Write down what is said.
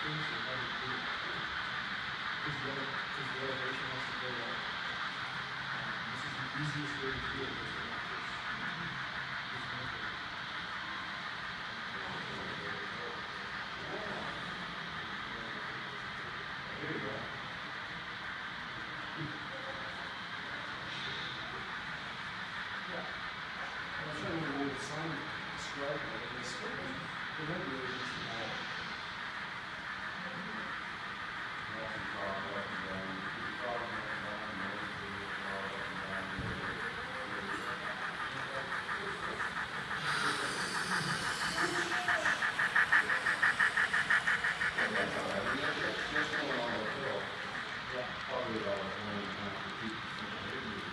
things or how to do it. Because the elevation has to go up. This is the easiest way to do it, is to not this method. There you go. Yeah. I'm trying to remember the sign described that, and it's, it might be really just an hour. That's the problem, up and down. The problem up and down, the other thing is all up and down, the other. That's going on the hill, Yeah. probably about 1.5 feet.